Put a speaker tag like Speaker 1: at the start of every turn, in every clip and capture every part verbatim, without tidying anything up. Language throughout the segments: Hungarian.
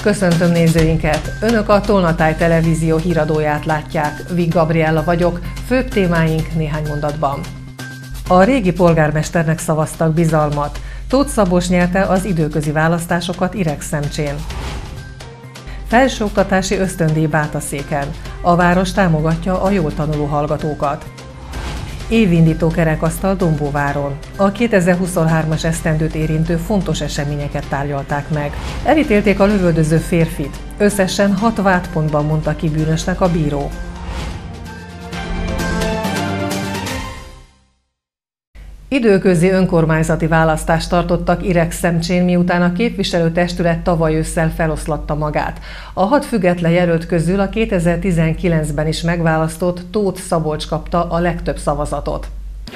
Speaker 1: Köszöntöm nézőinket! Önök a Tolnatáj televízió híradóját látják. Vig Gabriella vagyok, főbb témáink néhány mondatban. A régi polgármesternek szavaztak bizalmat. Tóth Szabolcs nyerte az időközi választásokat Iregszemcsén. Felsőoktatási ösztöndíj Bátaszéken. A város támogatja a jól tanuló hallgatókat. Évindító kerekasztal Dombóváron. A kétezer-huszonhármas esztendőt érintő fontos eseményeket tárgyalták meg. Elítélték a lövöldöző férfit. Összesen hat vádpontban mondta ki bűnösnek a bíró. Időközi önkormányzati választást tartottak Iregszemcsén, miután a képviselőtestület tavaly ősszel feloszlatta magát. A hat független jelölt közül a kétezer-tizenkilencben is megválasztott Tóth Szabolcs kapta a legtöbb szavazatot.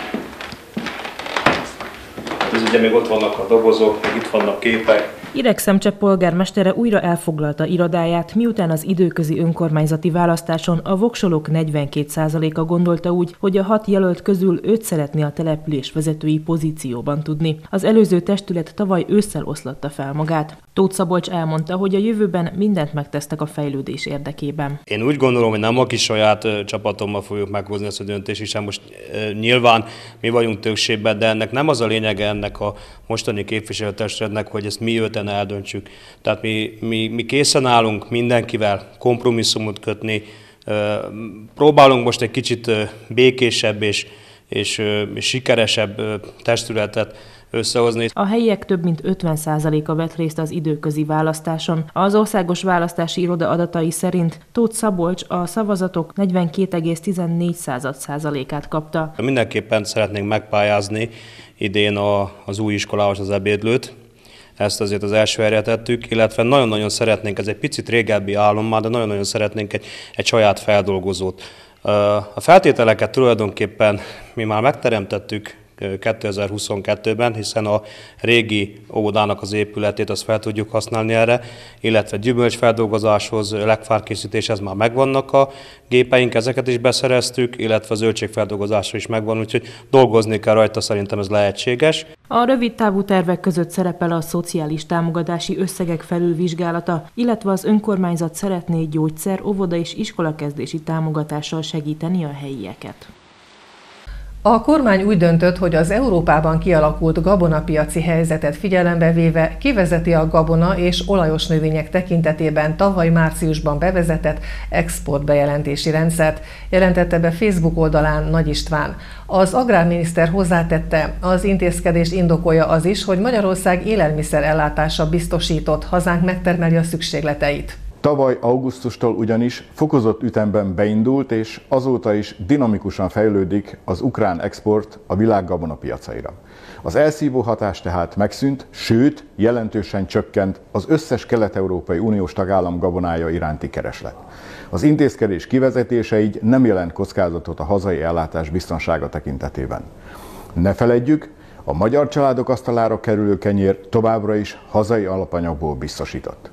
Speaker 2: Ez ugye még ott vannak a dobozok, még itt vannak képek.
Speaker 3: Iregszemcse polgármestere újra elfoglalta irodáját, miután az időközi önkormányzati választáson a voksolók negyvenkét százaléka gondolta úgy, hogy a hat jelölt közül őt szeretné a település vezetői pozícióban tudni. Az előző testület tavaly ősszel oszlatta fel magát. Tóth Szabolcs elmondta, hogy a jövőben mindent megtesznek a fejlődés érdekében.
Speaker 2: Én úgy gondolom, hogy nem a kis saját csapatommal fogjuk meghozni ezt a döntést, hiszen most e, nyilván mi vagyunk többségben, de ennek nem az a lényege ennek a mostani képviselőtestületnek, hogy ezt mi öten eldöntsük. Tehát mi, mi, mi készen állunk mindenkivel kompromisszumot kötni, e, próbálunk most egy kicsit békésebb és, és, és sikeresebb testületet összehozni.
Speaker 3: A helyiek több mint ötven százaléka vett részt az időközi választáson. Az Országos Választási Iroda adatai szerint Tóth Szabolcs a szavazatok negyvenkét egész tizennégy százalékát kapta.
Speaker 2: Mindenképpen szeretnénk megpályázni idén a, az új iskolához az ebédlőt. Ezt azért az első helyre tettük, illetve nagyon-nagyon szeretnénk, ez egy picit régebbi álom már, de nagyon-nagyon szeretnénk egy, egy saját feldolgozót. A feltételeket tulajdonképpen mi már megteremtettük kétezer-huszonkettőben, hiszen a régi óvodának az épületét azt fel tudjuk használni erre, illetve gyümölcsfeldolgozáshoz, legfárkészítéshez már megvannak a gépeink, ezeket is beszereztük, illetve a zöldségfeldolgozásra is megvan, úgyhogy dolgozni kell rajta, szerintem ez lehetséges.
Speaker 3: A rövid távú tervek között szerepel a szociális támogatási összegek felülvizsgálata, illetve az önkormányzat szeretné gyógyszer, óvoda és iskolakezdési támogatással segíteni a helyieket.
Speaker 1: A kormány úgy döntött, hogy az Európában kialakult gabonapiaci helyzetet figyelembe véve kivezeti a gabona és olajos növények tekintetében tavaly márciusban bevezetett exportbejelentési rendszert, jelentette be Facebook oldalán Nagy István. Az agrárminiszter hozzátette, az intézkedést indokolja az is, hogy Magyarország élelmiszer ellátása biztosított, hazánk megtermeli a szükségleteit.
Speaker 4: Tavaly augusztustól ugyanis fokozott ütemben beindult, és azóta is dinamikusan fejlődik az ukrán export a világ gabonapiacaira. Az elszívó hatás tehát megszűnt, sőt, jelentősen csökkent az összes kelet-európai uniós tagállam gabonája iránti kereslet. Az intézkedés kivezetése így nem jelent kockázatot a hazai ellátás biztonsága tekintetében. Ne feledjük, a magyar családok asztalára kerülő kenyér továbbra is hazai alapanyagból biztosított.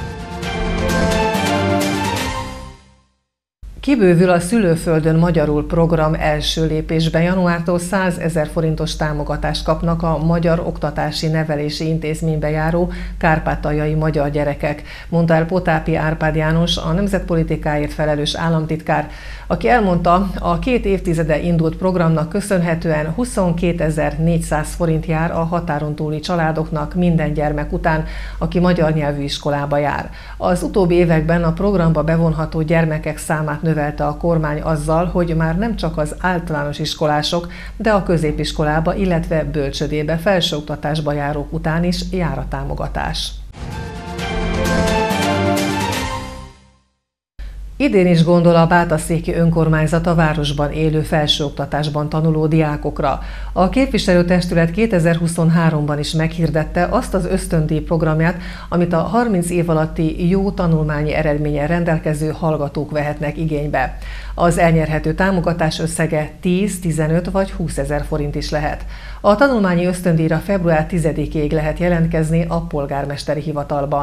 Speaker 1: Kibővül a Szülőföldön magyarul program első lépésben. Januártól százezer forintos támogatást kapnak a Magyar Oktatási Nevelési Intézménybe járó kárpátaljai magyar gyerekek, mondta el Potápi Árpád János, a nemzetpolitikáért felelős államtitkár, aki elmondta, a két évtizede indult programnak köszönhetően huszonkétezer-négyszáz forint jár a határon túli családoknak minden gyermek után, aki magyar nyelvű iskolába jár. Az utóbbi években a programba bevonható gyermekek számát növelte a kormány azzal, hogy már nem csak az általános iskolások, de a középiskolába, illetve bölcsödébe, felsőoktatásba járók után is jár a támogatás. Idén is gondol a bátaszéki önkormányzat a városban élő felsőoktatásban tanuló diákokra. A képviselőtestület kétezer-huszonháromban is meghirdette azt az ösztöndíj programját, amit a harminc év alatti jó tanulmányi eredménnyel rendelkező hallgatók vehetnek igénybe. Az elnyerhető támogatás összege tíz, tizenöt vagy húszezer forint is lehet. A tanulmányi ösztöndíjra február tizedikéig lehet jelentkezni a polgármesteri hivatalban.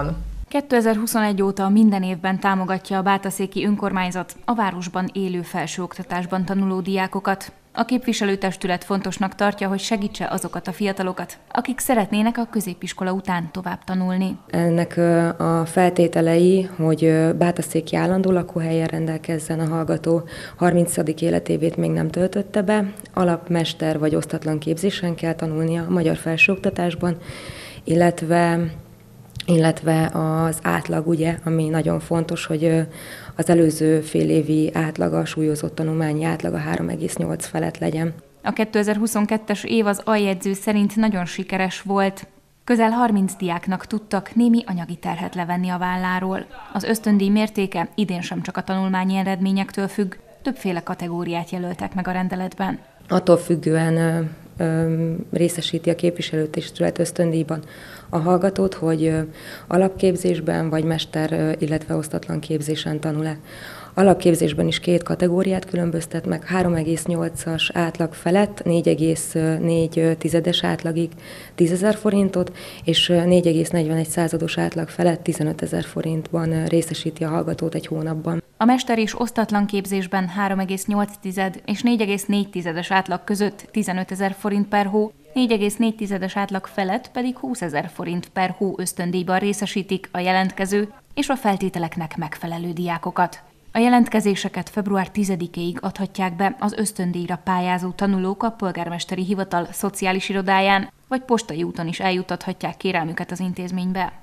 Speaker 5: kétezer-huszonegy óta minden évben támogatja a bátaszéki önkormányzat a városban élő felsőoktatásban tanuló diákokat. A képviselőtestület fontosnak tartja, hogy segítse azokat a fiatalokat, akik szeretnének a középiskola után tovább tanulni.
Speaker 6: Ennek a feltételei, hogy bátaszéki állandó lakóhelyen rendelkezzen a hallgató, harmincadik életévét még nem töltötte be, alapmester vagy osztatlan képzésen kell tanulnia a magyar felsőoktatásban, illetve illetve az átlag, ugye, ami nagyon fontos, hogy az előző fél évi átlaga, a súlyozott tanulmányi átlaga három egész nyolc felett legyen.
Speaker 5: A kétezer-huszonkettes év az aljegyző szerint nagyon sikeres volt. Közel harminc diáknak tudtak némi anyagi terhet levenni a válláról. Az ösztöndíj mértéke idén sem csak a tanulmányi eredményektől függ, többféle kategóriát jelöltek meg a rendeletben.
Speaker 6: Attól függően ö, ö, részesíti a képviselőtestület ösztöndíjban a hallgatót, hogy ö, alapképzésben vagy mester, illetve osztatlan képzésen tanul-e. Alapképzésben is két kategóriát különböztet meg, három egész nyolcas átlag felett négy egész négy tizedes átlagig tízezer forintot, és négy egész negyvenegy százados átlag felett tizenötezer forintban részesíti a hallgatót egy hónapban.
Speaker 5: A mester és osztatlan képzésben három egész nyolc és négy egész négy tizedes átlag között tizenötezer forint per hó, négy egész négy tizedes átlag felett pedig húszezer forint per hó ösztöndíjban részesítik a jelentkező és a feltételeknek megfelelő diákokat. A jelentkezéseket február tizedikéig adhatják be az ösztöndíjra pályázó tanulók a polgármesteri hivatal szociális irodáján, vagy postai úton is eljuttathatják kérelmüket az intézménybe.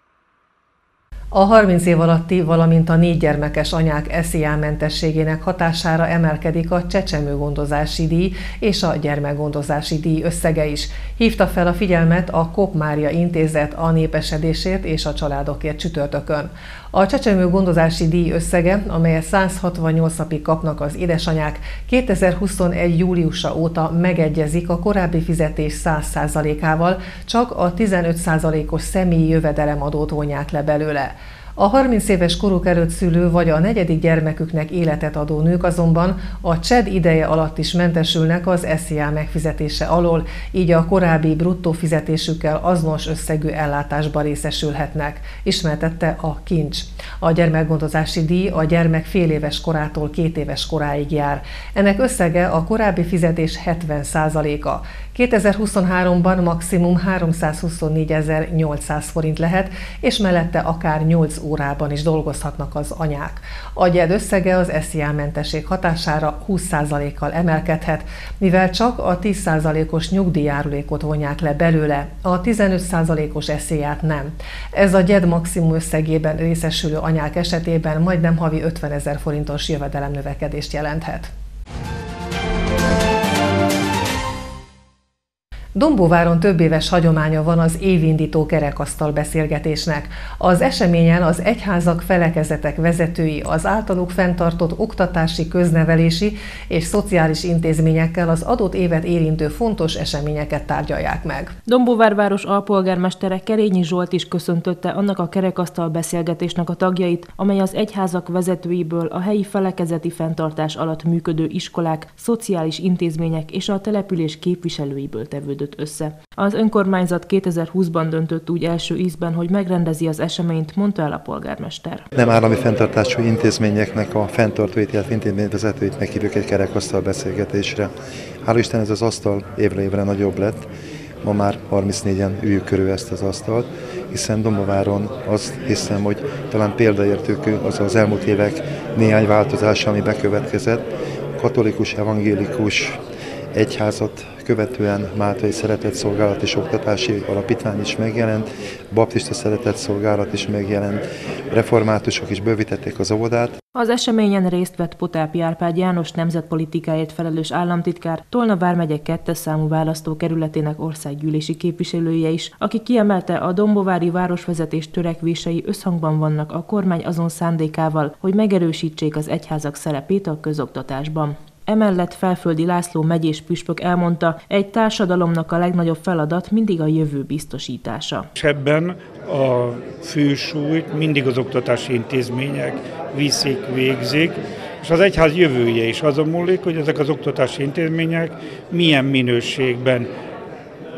Speaker 1: A harminc év alatti, valamint a négy gyermekes anyák es zé á-mentességének hatására emelkedik a csecsemőgondozási díj és a gyermekgondozási díj összege is. Hívta fel a figyelmet a Kopp Mária Intézet a népesedésért és a családokért csütörtökön. A csecsemőgondozási díj összege, amelyet száz hatvannyolc napig kapnak az édesanyák, kétezer-huszonegy júliusa óta megegyezik a korábbi fizetés száz százalékával, csak a tizenöt százalékos személyi jövedelemadót vonják le belőle. A harminc éves koruk előtt szülő vagy a negyedik gyermeküknek életet adó nők azonban a cséd ideje alatt is mentesülnek az es zé á megfizetése alól, így a korábbi bruttó fizetésükkel azonos összegű ellátásba részesülhetnek, ismertette a Kincs. A gyermekgondozási díj a gyermek fél éves korától két éves koráig jár. Ennek összege a korábbi fizetés hetven százaléka. kétezer-huszonháromban maximum háromszázhuszonnégyezer-nyolcszáz forint lehet, és mellette akár nyolc órában is dolgozhatnak az anyák. A gyed összege az es zé á-mentesség hatására húsz százalékkal emelkedhet, mivel csak a tíz százalékos nyugdíjjárulékot vonják le belőle, a tizenöt százalékos es zé á-t nem. Ez a gyed maximum összegében részesülő anyák esetében majdnem havi ötvenezer forintos jövedelemnövekedést jelenthet. Dombóváron több éves hagyománya van az évindító kerekasztal beszélgetésnek. Az eseményen az egyházak, felekezetek vezetői az általuk fenntartott oktatási, köznevelési és szociális intézményekkel az adott évet érintő fontos eseményeket tárgyalják meg.
Speaker 3: Dombóvár város alpolgármestere Kerényi Zsolt is köszöntötte annak a kerekasztal beszélgetésnek a tagjait, amely az egyházak vezetőiből a helyi felekezeti fenntartás alatt működő iskolák, szociális intézmények és a település képviselőiből tevődött össze. Az önkormányzat kétezer-húszban döntött úgy első ízben, hogy megrendezi az eseményt, mondta el a polgármester.
Speaker 7: Nem állami fenntartású intézményeknek a fenntartóit, illetve intézményvezetőit meghívjuk egy kerekasztal beszélgetésre. Hál' Isten ez az asztal évre évre nagyobb lett. Ma már harmincnégyen üljük körül ezt az asztalt, hiszen Dombováron azt hiszem, hogy talán példaértékű az az elmúlt évek néhány változása, ami bekövetkezett. Katolikus, evangélikus egyházat követően Máltai Szeretetszolgálat és Oktatási Alapítvány is megjelent, baptista szeretetszolgálat is megjelent, reformátusok is bővítették az óvodát.
Speaker 3: Az eseményen részt vett Potápi Árpád János nemzetpolitikáért felelős államtitkár, Tolna vármegye kettes számú választókerületének országgyűlési képviselője is, aki kiemelte, a dombovári városvezetés törekvései összhangban vannak a kormány azon szándékával, hogy megerősítsék az egyházak szerepét a közoktatásban. Emellett Felföldi László megyés püspök elmondta, egy társadalomnak a legnagyobb feladat mindig a jövő biztosítása.
Speaker 8: És ebben a fősúlyt mindig az oktatási intézmények viszik, végzik, és az egyház jövője is azon múlik, hogy ezek az oktatási intézmények milyen minőségben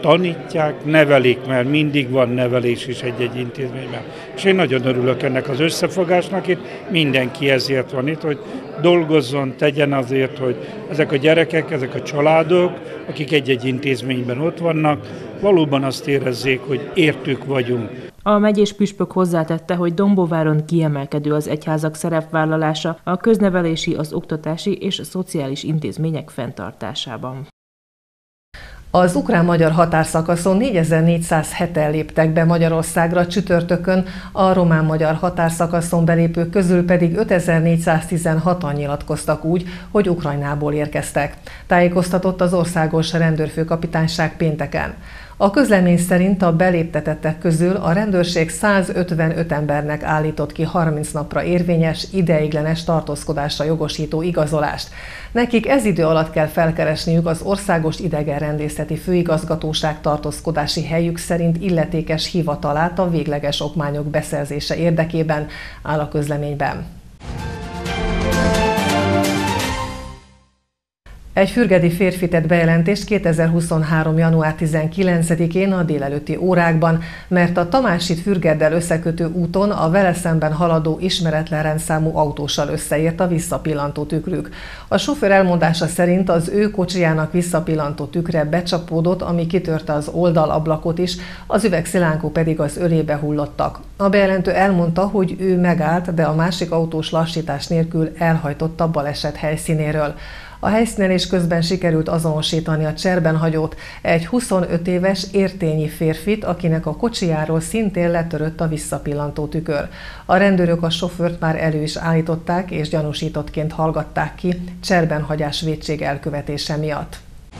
Speaker 8: tanítják, nevelik, mert mindig van nevelés is egy-egy intézményben. És én nagyon örülök ennek az összefogásnak, itt mindenki ezért van itt, hogy dolgozzon, tegyen azért, hogy ezek a gyerekek, ezek a családok, akik egy-egy intézményben ott vannak, valóban azt érezzék, hogy értük vagyunk.
Speaker 3: A megyés püspök hozzátette, hogy Dombóváron kiemelkedő az egyházak szerepvállalása a köznevelési, az oktatási és a szociális intézmények fenntartásában.
Speaker 1: Az ukrán-magyar határszakaszon négyezer-négyszázheten léptek be Magyarországra csütörtökön, a román-magyar határszakaszon belépők közül pedig ötezer-négyszáztizenhatan nyilatkoztak úgy, hogy Ukrajnából érkeztek. Tájékoztatott az országos rendőrfőkapitányság pénteken. A közlemény szerint a beléptetettek közül a rendőrség százötvenöt embernek állított ki harminc napra érvényes, ideiglenes tartózkodásra jogosító igazolást. Nekik ez idő alatt kell felkeresniük az Országos Idegenrendészeti Főigazgatóság tartózkodási helyük szerint illetékes hivatalát a végleges okmányok beszerzése érdekében, áll a közleményben. Egy fürgedi férfi tett bejelentést kétezer-huszonhárom. január tizenkilencedikén a délelőtti órákban, mert a Tamásit Fürgeddel összekötő úton a vele szemben haladó ismeretlen rendszámú autóssal összeért a visszapillantó tükrük. A sofőr elmondása szerint az ő kocsijának visszapillantó tükre becsapódott, ami kitörte az oldalablakot is, az üvegszilánkok pedig az ölébe hullottak. A bejelentő elmondta, hogy ő megállt, de a másik autós lassítás nélkül elhajtott a baleset helyszínéről. A helyszínelés közben sikerült azonosítani a cserben hagyót, egy huszonöt éves értényi férfit, akinek a kocsijáról szintén letörött a visszapillantó tükör. A rendőrök a sofőrt már elő is állították és gyanúsítottként hallgatták ki cserbenhagyás vétség elkövetése miatt.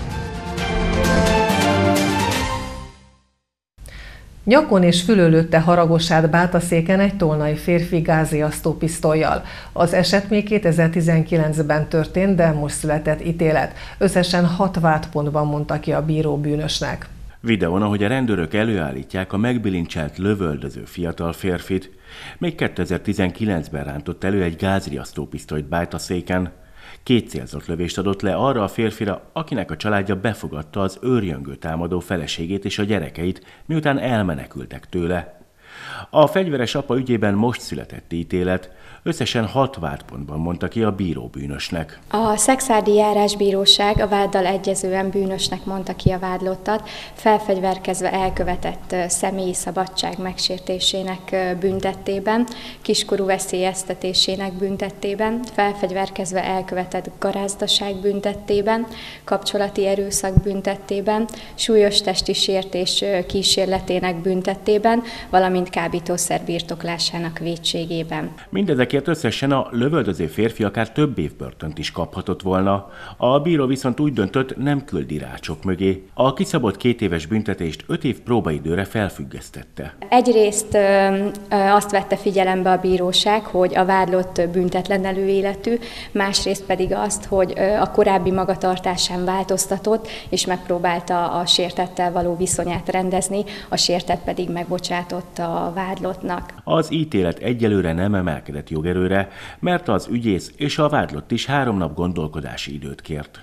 Speaker 1: Nyakon és fülön lőtte Haragosát Bátaszéken egy tolnai férfi gázriasztó pisztollyal. Az eset még kétezer-tizenkilencben történt, de most született ítélet. Összesen hat vádpontban mondta ki a bíró bűnösnek.
Speaker 9: Videón, ahogy a rendőrök előállítják a megbilincselt lövöldöző fiatal férfit, még kétezer-tizenkilencben rántott elő egy gázriasztó pisztolyt Bátaszéken. Két célzott lövést adott le arra a férfira, akinek a családja befogadta az őrjöngő támadó feleségét és a gyerekeit, miután elmenekültek tőle. A fegyveres apa ügyében most született ítélet, összesen hat vádpontban mondta ki a bíró bűnösnek.
Speaker 10: A Szekszárdi Járásbíróság a váddal egyezően bűnösnek mondta ki a vádlottat, felfegyverkezve elkövetett személyi szabadság megsértésének büntettében, kiskorú veszélyeztetésének büntettében, felfegyverkezve elkövetett garázdaság büntettében, kapcsolati erőszak büntettében, súlyos testi sértés kísérletének büntettében, valamint kábítószer birtoklásának vétségében.
Speaker 9: Mindezekért összesen a lövöldöző férfi akár több év börtönt is kaphatott volna. A bíró viszont úgy döntött, nem küldi rácsok mögé. A kiszabott két éves büntetést öt év próbaidőre felfüggesztette.
Speaker 10: Egyrészt azt vette figyelembe a bíróság, hogy a vádlott büntetlen előéletű, másrészt pedig azt, hogy a korábbi magatartásán változtatott, és megpróbálta a sértettel való viszonyát rendezni, a sértett pedig megbocsátott a vádlottnak.
Speaker 9: Az ítélet egyelőre nem emelkedett jogerőre, mert az ügyész és a vádlott is három nap gondolkodási időt kért.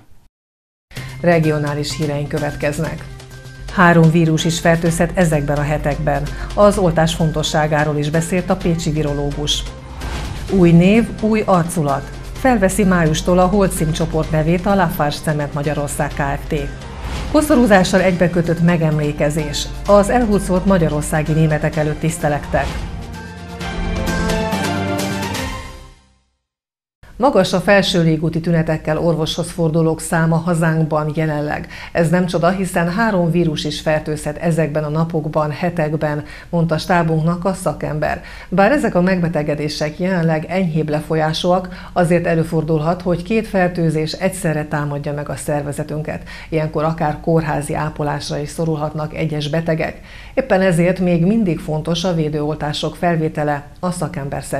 Speaker 1: Regionális híreink következnek. Három vírus is fertőzhet ezekben a hetekben. Az oltás fontosságáról is beszélt a pécsi virológus. Új név, új arculat. Felveszi májustól a Holcim csoport nevét a Lafarge Cement Magyarország Kft. Koszorúzással egybekötött megemlékezés. Az elhurcolt magyarországi németek előtt tisztelektek. Magas a felső légúti tünetekkel orvoshoz fordulók száma hazánkban jelenleg. Ez nem csoda, hiszen három vírus is fertőzhet ezekben a napokban, hetekben, mondta stábunknak a szakember. Bár ezek a megbetegedések jelenleg enyhébb lefolyásúak, azért előfordulhat, hogy két fertőzés egyszerre támadja meg a szervezetünket. Ilyenkor akár kórházi ápolásra is szorulhatnak egyes betegek. Éppen ezért még mindig fontos a védőoltások felvétele a szakember szerint.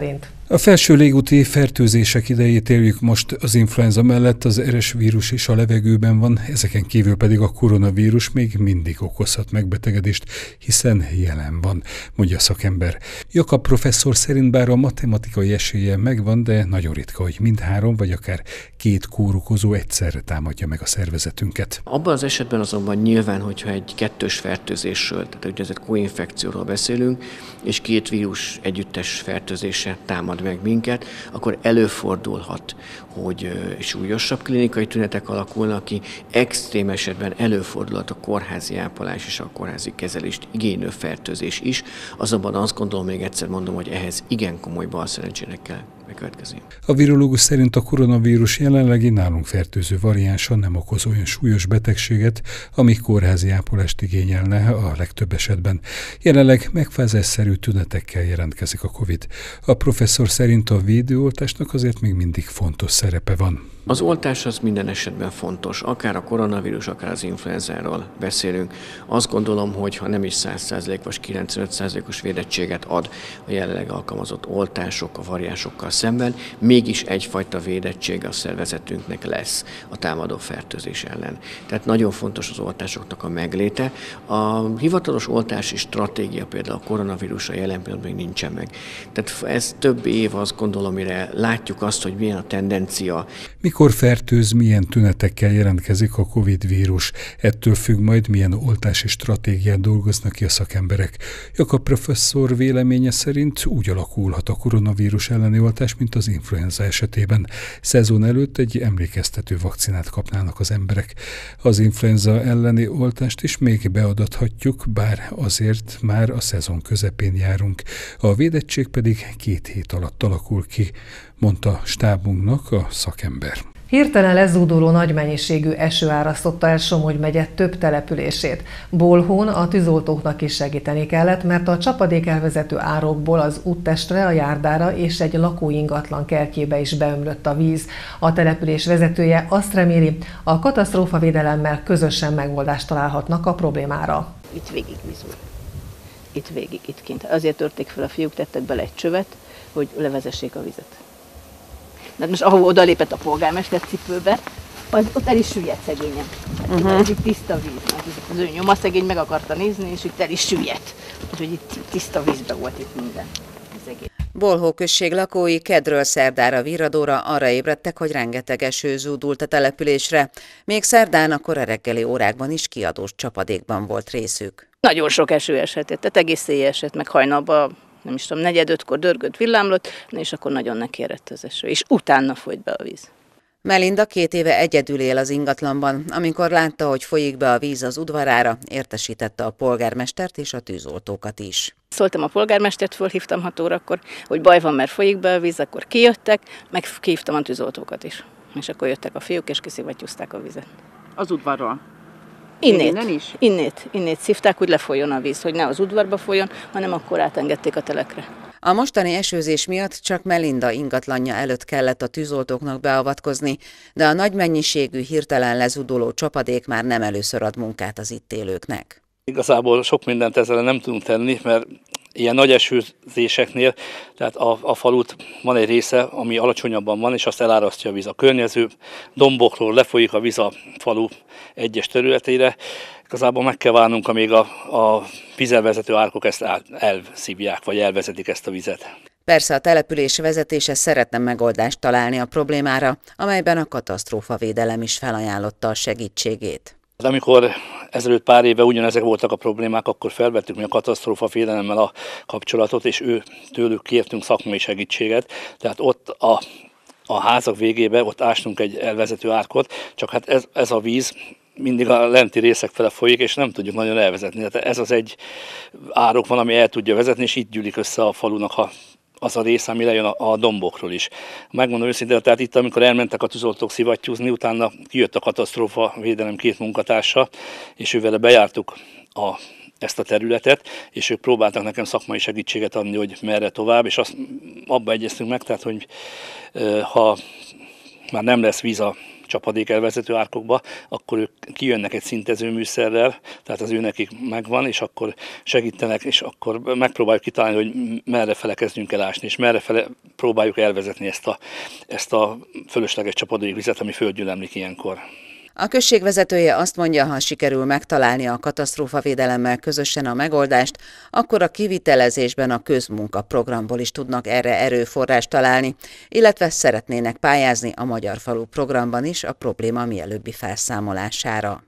Speaker 11: A felső légúti fertőzések idejét éljük most. Az influenza mellett az er es vírus is a levegőben van, ezeken kívül pedig a koronavírus még mindig okozhat megbetegedést, hiszen jelen van, mondja a szakember. Jakab professzor szerint bár a matematikai esélye megvan, de nagyon ritka, hogy mindhárom vagy akár két kórokozó egyszerre támadja meg a szervezetünket.
Speaker 12: Abban az esetben azonban nyilván, hogyha egy kettős fertőzésről, tehát úgynevezett koinfekcióról beszélünk, és két vírus együttes fertőzése támad meg minket, akkor előfordulhat, hogy súlyosabb klinikai tünetek alakulnak ki, extrém esetben előfordulhat a kórházi ápolás és a kórházi kezelést igénylő fertőzés is, azonban azt gondolom, még egyszer mondom, hogy ehhez igen komoly balszerencsének kell bekövetkezni.
Speaker 11: A virológus szerint a koronavírus jelenlegi nálunk fertőző variánsa nem okoz olyan súlyos betegséget, ami kórházi ápolást igényelne a legtöbb esetben. Jelenleg megfázásszerű tünetekkel jelentkezik a Covid. A professzor szerint a védőoltásnak azért még mindig fontos szerepe van.
Speaker 12: Az oltás az minden esetben fontos, akár a koronavírus, akár az influenzáról beszélünk. Azt gondolom, hogy ha nem is száz százalék vagy kilencvenöt százalékos védettséget ad a jelenleg alkalmazott oltások a variánsokkal szemben, mégis egyfajta védettsége a szervezetünknek lesz a támadó fertőzés ellen. Tehát nagyon fontos az oltásoknak a megléte. A hivatalos oltási stratégia például a koronavírusra jelen pillanatban még nincsen meg. Tehát ez több év, azt gondolom, mire látjuk azt, hogy milyen a tendencia.
Speaker 11: Mikor fertőz, milyen tünetekkel jelentkezik a Covid vírus. Ettől függ majd, milyen oltási stratégiát dolgoznak ki a szakemberek. Jakab professzor véleménye szerint úgy alakulhat a koronavírus elleni oltás, mint az influenza esetében. Szezon előtt egy emlékeztető vakcinát kapnának az emberek. Az influenza elleni oltást is még beadathatjuk, bár azért már a szezon közepén járunk. A védettség pedig két hét alatt alakul ki, mondta stábunknak a szakember.
Speaker 1: Hirtelen lezúduló nagy mennyiségű eső árasztotta el Somogy megye több települését. Bolhón a tűzoltóknak is segíteni kellett, mert a csapadék elvezető árokból az úttestre, a járdára és egy lakóingatlan kertjébe is beömlött a víz. A település vezetője azt reméli, a katasztrófavédelemmel közösen megoldást találhatnak a problémára.
Speaker 13: Itt végig vízul. Itt végig, itt kint. Azért törték fel a fiúk, tettek bele egy csövet, hogy levezessék a vizet. De most ahol odalépett a polgármester cipőbe, az, ott el is süllyedt szegényen. Uh-huh. Ez itt tiszta víz. Az ő nyoma szegény meg akarta nézni, és itt el is süllyedt. Úgyhogy itt tiszta vízbe volt itt minden.
Speaker 14: Bolhó község lakói kedről szerdára virradóra arra ébredtek, hogy rengeteg eső zúdult a településre. Még szerdán a kora reggeli órákban is kiadós csapadékban volt részük.
Speaker 13: Nagyon sok eső esett, tehát egész éjjel esett, meg hajnalban, nem is tudom, negyed ötkor dörgött, villámlott, és akkor nagyon nekierett az eső, és utána folyt be a víz.
Speaker 14: Melinda két éve egyedül él az ingatlanban. Amikor látta, hogy folyik be a víz az udvarára, értesítette a polgármestert és a tűzoltókat is.
Speaker 13: Szóltam a polgármestert, fölhívtam hat órakor, hogy baj van, mert folyik be a víz, akkor kijöttek, meg kihívtam a tűzoltókat is. És akkor jöttek a fiúk, és kiszivattyúzták a vizet.
Speaker 15: Az udvarról?
Speaker 13: Innét, is? innét, innét szívták, hogy lefolyjon a víz, hogy ne az udvarba folyjon, hanem akkor átengedték a telekre.
Speaker 14: A mostani esőzés miatt csak Melinda ingatlanja előtt kellett a tűzoltóknak beavatkozni, de a nagy mennyiségű, hirtelen lezuduló csapadék már nem először ad munkát az itt élőknek.
Speaker 16: Igazából sok mindent ezzel nem tudunk tenni, mert ilyen nagy esőzéseknél, tehát a, a falut van egy része, ami alacsonyabban van, és azt elárasztja a víz. A környező dombokról lefolyik a víz a falu egyes területére. Igazából meg kell várnunk, amíg a, a vízelvezető árkok ezt el, elszívják, vagy elvezetik ezt a vizet.
Speaker 14: Persze a település vezetése szeretne megoldást találni a problémára, amelyben a katasztrófavédelem is felajánlotta a segítségét.
Speaker 16: Amikor ezelőtt pár éve ugyanezek voltak a problémák, akkor felvettük mi a katasztrófavédelemmel a kapcsolatot, és ő tőlük kértünk szakmai segítséget. Tehát ott a, a házak végébe, ott ástunk egy elvezető árkot, csak hát ez, ez a víz mindig a lenti részek fele folyik, és nem tudjuk nagyon elvezetni. Tehát ez az egy árok van, ami el tudja vezetni, és itt gyűlik össze a falunak a az a rész, ami lejön a, a dombokról is. Megmondom őszintén, tehát itt, amikor elmentek a tűzoltók szivattyúzni, utána kijött a katasztrófavédelem két munkatársa, és ővele bejártuk a, ezt a területet, és ők próbáltak nekem szakmai segítséget adni, hogy merre tovább, és azt abba egyeztünk meg, tehát, hogy e, ha már nem lesz víz a csapadék elvezető árkokba, akkor ők kijönnek egy szintező műszerrel, tehát az ő nekik megvan, és akkor segítenek, és akkor megpróbáljuk kitalálni, hogy merre fele kezdjünk el ásni, és merre fele próbáljuk elvezetni ezt a, ezt a fölösleges csapadékvizet, ami földgyülemlik ilyenkor.
Speaker 14: A község vezetője azt mondja, ha sikerül megtalálni a katasztrófavédelemmel közösen a megoldást, akkor a kivitelezésben a közmunkaprogramból is tudnak erre erőforrást találni, illetve szeretnének pályázni a Magyar Falu programban is a probléma mielőbbi felszámolására.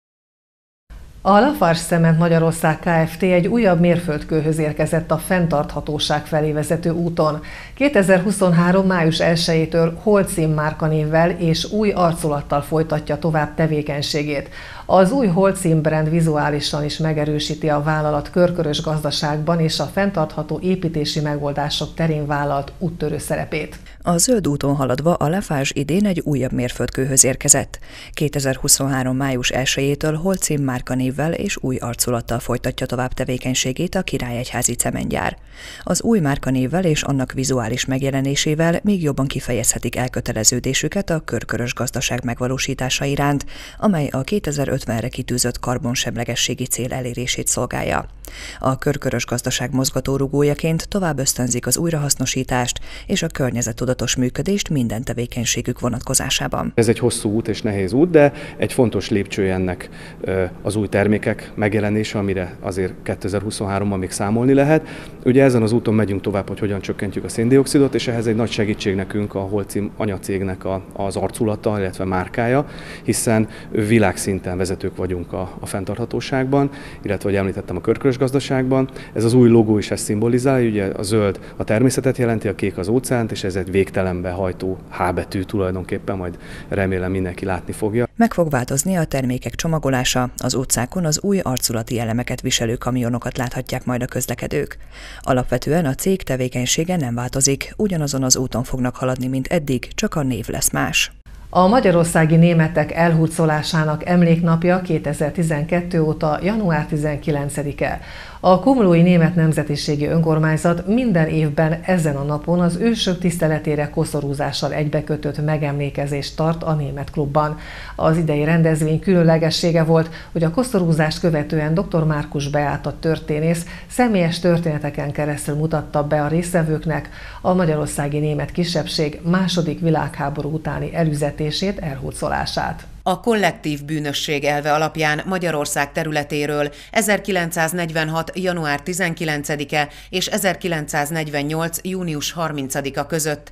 Speaker 1: A Lafarge Cement Magyarország Kft. Egy újabb mérföldkőhöz érkezett a fenntarthatóság felé vezető úton. kétezer-huszonhárom. május elsejétől Holcim márkanévvel és új arculattal folytatja tovább tevékenységét. Az új Holcim brand vizuálisan is megerősíti a vállalat körkörös gazdaságban és a fenntartható építési megoldások terén vállalt úttörő szerepét.
Speaker 15: A zöld úton haladva a Lafarge idén egy újabb mérföldkőhöz érkezett. kétezer-huszonhárom. május elsejétől Holcim márkanévvel és új arculattal folytatja tovább tevékenységét a Királyegyházi cementgyár. Az új márkanévvel és annak vizuális megjelenésével még jobban kifejezhetik elköteleződésüket a körkörös gazdaság megvalósítása iránt, amely a kétezer-ötvenre kitűzött karbonsemlegességi cél elérését szolgálja. A körkörös gazdaság mozgatórugójaként tovább ösztönzik az újrahasznosítást és a környezettudatos működést minden tevékenységük vonatkozásában.
Speaker 17: Ez egy hosszú út és nehéz út, de egy fontos lépcsője ennek az új termékek megjelenése, amire azért kétezer-huszonháromban még számolni lehet. Ugye ezen az úton megyünk tovább, hogy hogyan csökkentjük a széndioxidot, és ehhez egy nagy segítség nekünk a Holcim anyacégnek az arculata, illetve márkája, hiszen világszinten vezetők vagyunk a, a fenntarthatóságban, illetve, hogy említettem, a körkörös gazdaságban. Ez az új logó is ezt szimbolizálja, ugye a zöld a természetet jelenti, a kék az óceánt, és ez egy végtelenbe hajtó H betű tulajdonképpen, majd remélem mindenki látni fogja.
Speaker 15: Meg fog változni a termékek csomagolása, az utcákon az új arculati elemeket viselő kamionokat láthatják majd a közlekedők. Alapvetően a cég tevékenysége nem változik, ugyanazon az úton fognak haladni, mint eddig, csak a név lesz más.
Speaker 1: A magyarországi németek elhurcolásának emléknapja kétezer-tizenkettő óta január tizenkilencedike. A Komlói Német Nemzetiségi Önkormányzat minden évben ezen a napon az ősök tiszteletére koszorúzással egybekötött megemlékezést tart a Német Klubban. Az idei rendezvény különlegessége volt, hogy a koszorúzást követően dr. Márkus Beáta történész személyes történeteken keresztül mutatta be a résztvevőknek a magyarországi német kisebbség második világháború utáni elüzetését, elhurcolását.
Speaker 18: A kollektív bűnösség elve alapján Magyarország területéről ezerkilencszáznegyvenhat. január tizenkilencedike és ezerkilencszáznegyvennyolc. június harmincadika között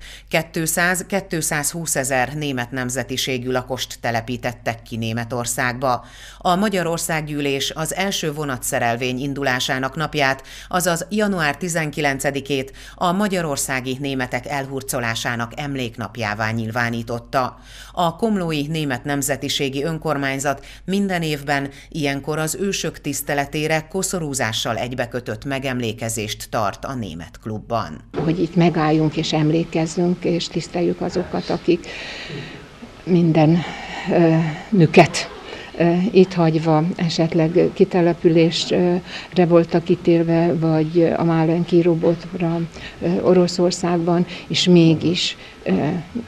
Speaker 18: kétszáz-kétszázhúsz ezer német nemzetiségű lakost telepítettek ki Németországba. A Magyarországgyűlés az első vonatszerelvény indulásának napját, azaz január tizenkilencedikét a magyarországi németek elhurcolásának emléknapjává nyilvánította. A Komlói Német Nemzetiségi Önkormányzat minden évben ilyenkor az ősök tiszteletére koszorúzással egybekötött megemlékezést tart a Német Klubban.
Speaker 19: Hogy itt megálljunk és emlékezzünk, és tiszteljük azokat, akik minden ö, nüket ö, itt hagyva, esetleg kitelepülésre voltak ítélve, vagy a Málenki robotra ö, Oroszországban, és mégis ö,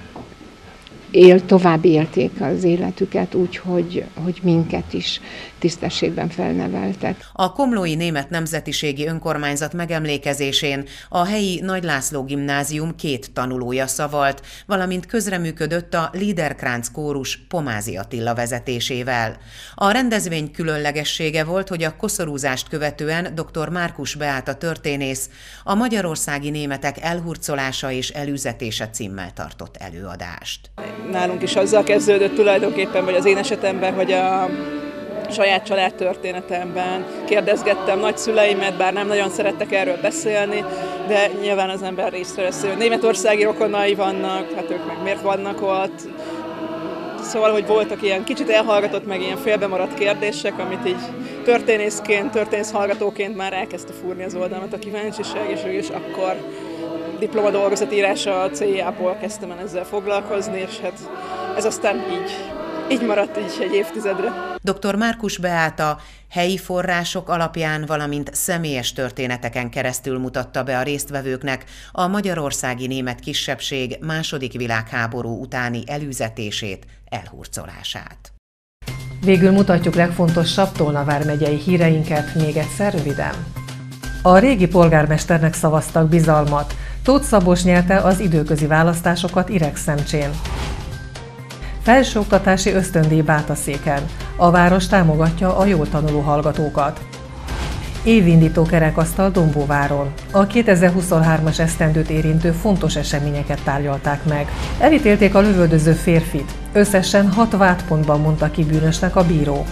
Speaker 19: él, tovább élték az életüket úgy, hogy, hogy minket is tisztességben felneveltek.
Speaker 18: A Komlói Német Nemzetiségi Önkormányzat megemlékezésén a helyi Nagy László Gimnázium két tanulója szavalt, valamint közreműködött a Liederkranz kórus Pomázi Attila vezetésével. A rendezvény különlegessége volt, hogy a koszorúzást követően dr. Márkus Beáta történész a magyarországi németek elhurcolása és elüzetése címmel tartott előadást.
Speaker 20: Nálunk is azzal kezdődött tulajdonképpen, vagy az én esetemben, hogy a saját családtörténetemben kérdezgettem nagyszüleimet, bár nem nagyon szerettek erről beszélni, de nyilván az ember részre veszi, hogy németországi rokonai vannak, hát ők meg miért vannak ott. Szóval, hogy voltak ilyen kicsit elhallgatott, meg ilyen félbemaradt kérdések, amit így történészként, történész hallgatóként már elkezdte fúrni az oldalamat a kíváncsiság, és, és akkor diplomadolgozatírása a cé i á-ból kezdtem el ezzel foglalkozni, és hát ez aztán így, így maradt így egy évtizedre.
Speaker 18: dr. Márkus Beáta helyi források alapján, valamint személyes történeteken keresztül mutatta be a résztvevőknek a magyarországi német kisebbség második világháború utáni elűzetését, elhurcolását.
Speaker 1: Végül mutatjuk legfontosabb Tolna vármegyei híreinket még egyszer röviden. A régi polgármesternek szavaztak bizalmat. Tóth Szabos nyerte az időközi választásokat Iregszemcsén. Felsőoktatási ösztöndíj Bátaszéken. A város támogatja a jól tanuló hallgatókat. Évindító kerekasztal Dombóváron. A kétezer-huszonhármas esztendőt érintő fontos eseményeket tárgyalták meg. Elítélték a lövöldöző férfit. Összesen hat vádpontban mondta ki bűnösnek a bíró.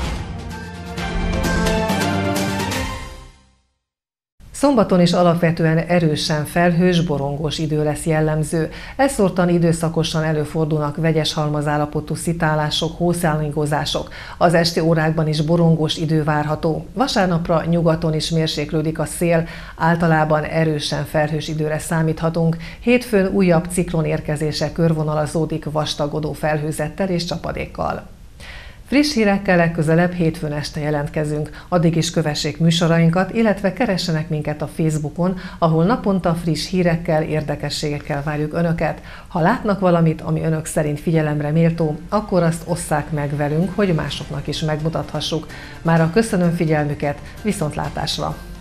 Speaker 1: Szombaton is alapvetően erősen felhős, borongós idő lesz jellemző. Elszórtan időszakosan előfordulnak vegyes halmazállapotú szitálások, hószálmigozások. Az esti órákban is borongós idő várható. Vasárnapra nyugaton is mérséklődik a szél, általában erősen felhős időre számíthatunk. Hétfőn újabb ciklon érkezése körvonalazódik vastagodó felhőzettel és csapadékkal. Friss hírekkel legközelebb hétfőn este jelentkezünk. Addig is kövessék műsorainkat, illetve keressenek minket a Facebookon, ahol naponta friss hírekkel, érdekességekkel várjuk Önöket. Ha látnak valamit, ami Önök szerint figyelemre méltó, akkor azt osszák meg velünk, hogy másoknak is megmutathassuk. Mára köszönöm figyelmüket, viszontlátásra!